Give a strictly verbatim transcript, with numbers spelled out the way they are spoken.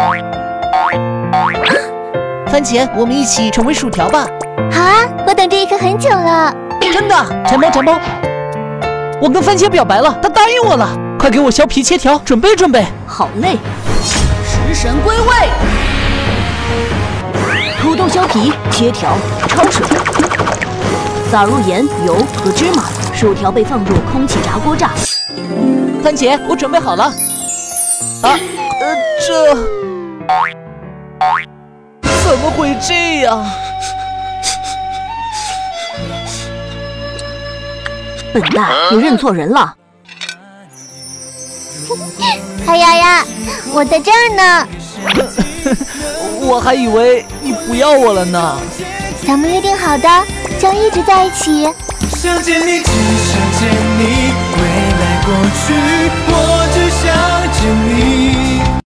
番茄，我们一起成为薯条吧！ 好啊，我等这一刻很久了。 真的，馋包馋包！我跟番茄表白了，他答应我了。快给我削皮切条，准备准备。 好嘞，食神归位。土豆削皮切条，焯水，撒入盐、油和芝麻，薯条被放入空气炸锅炸。 番茄，我准备好了。啊，呃，这怎么会这样？ 笨蛋，你认错人了。 哎呀呀，我在这儿呢。 我还以为你不要我了呢。 咱们约定好的，将一直在一起。 想见你，只想见你。